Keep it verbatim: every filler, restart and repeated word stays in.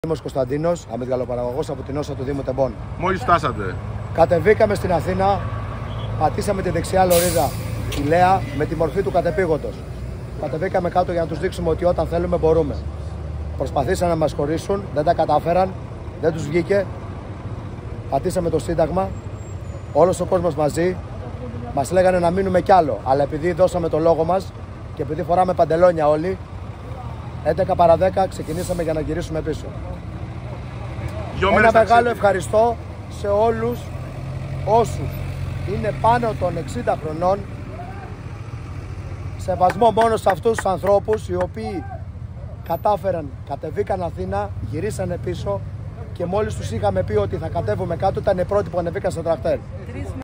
Δήμος Κωνσταντίνος, αμυγδαλοπαραγωγός από την Όσα του Δήμου Τεμπών. Μόλις φτάσατε. Κατεβήκαμε στην Αθήνα, πατήσαμε τη δεξιά λωρίδα, η Λέα, με τη μορφή του κατεπήγοντος. Κατεβήκαμε κάτω για να τους δείξουμε ότι όταν θέλουμε μπορούμε. Προσπαθήσαν να μας χωρίσουν, δεν τα κατάφεραν, δεν τους βγήκε. Πατήσαμε το Σύνταγμα, όλος ο κόσμος μαζί. Μας λέγανε να μείνουμε κι άλλο, αλλά επειδή δώσαμε το λόγο μας και επειδή φοράμε παντελόνια όλοι, έντεκα παρά δέκα ξεκινήσαμε για να γυρίσουμε πίσω. Ένα μεγάλο ευχαριστώ σε όλους όσους είναι πάνω των εξήντα χρονών. Σεβασμό μόνο σε αυτούς τους ανθρώπους οι οποίοι κατάφεραν, κατεβήκαν Αθήνα, γυρίσανε πίσω και μόλις τους είχαμε πει ότι θα κατέβουμε κάτω, ήταν οι πρώτοι που ανεβήκαν στο τρακτέρ.